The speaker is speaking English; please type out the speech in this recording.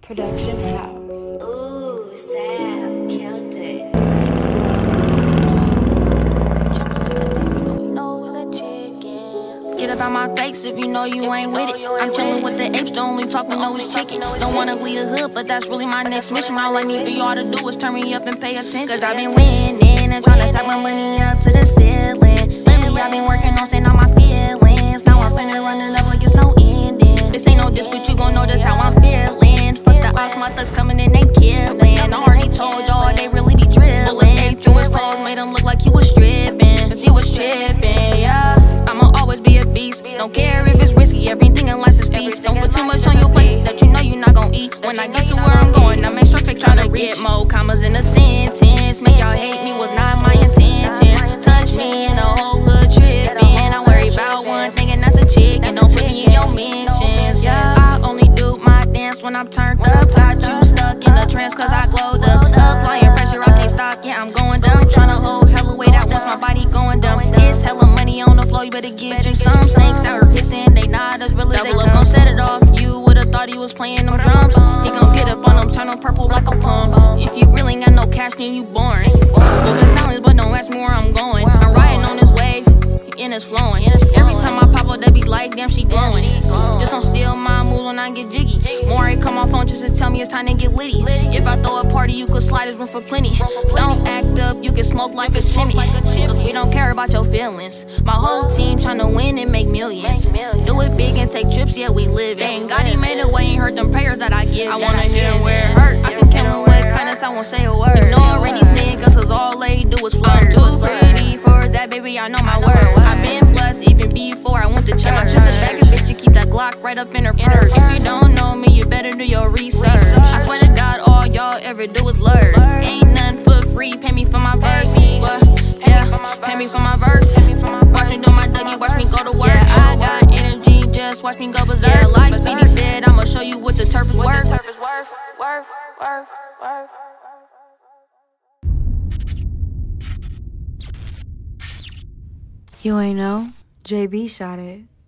Production House. Ooh, Sam killed it. Get up out my face if you know you ain't with it. I'm chillin' with the apes, the only talk we know is chicken. Don't wanna lead the hood, but that's really my next mission. All I need for y'all to do is turn me up and pay attention. Cause I've been winning and tryna stack my money up to the ceiling. Lately I've been working on saying all my feelings. Now I'm finna run it up like it's no ending. This ain't no diss, but you gon' know that's how I'm feeling. Fuck the ops, my thugs coming in, they killing. I already told y'all they really be drilling. Escaped through his clothes, made him look like he was stripping. Cause he was tripping, yeah. I'ma always be a beast. Don't care if it's risky, everything in life's a speed. Don't put too much on your plate that you know you're not gon' eat. When I get to where I'm going, I make sure fix tryna get more commas in a sentence. Make y'all hate me was not my intentions. Touch me and the whole hood tripping. I worry about one thing and that's a chick. And don't put me in your mentions, yeah. I only do my dance when I'm turned up. Got you stuck in a trance cause I glowed up. Applying pressure, I can't stop, yeah, I'm going dumb. Tryna hold hella weight out once my body going dumb. It's hella money on the floor, you better get you some. Snakes out here hissing, they not as real as they come. Gon' set it off, you would've thought he was playing them drums. He gon' get up on them, turn them purple like a pump. If you really ain't got no cash, then you boring. Moving silence, but don't ask me where I'm going. I'm riding on this wave, and it's flowing. Every time I pop up, they be like, damn, she glowing. Just don't steal my moves when I get jiggy. More ain't call my phone just to tell me it's time to get litty. If I throw a party, you could slide, there's room for plenty. Don't act up, you can smoke like a chimney. Cause we don't care about your feelings. My whole team tryna win and make millions. Do it big and take trips, yeah, we live it. Ain't got him made away, ain't hurt them prayers that I give. I wanna hear him where it hurt. I can kill him with kindness, I won't say a word. Ignoring these niggas, cause all they do is flirt. I'm too pretty for that, baby, I know my word. I've been blessed even before I went to church. I'm just a bag of bitch, you keep that Glock right up in her purse. If you don't know me, you better do your research. I swear to God, all y'all ever do is lurk. Ain't nothing for free, pay me for my verse. But, yeah, pay me for my verse. Watch me do my Dougie, watch me go to work. Yeah, I got energy, just watch me go berserk. Yeah, like Speedy said, I'ma show you what the turf is worth. You ain't know? JB shot it.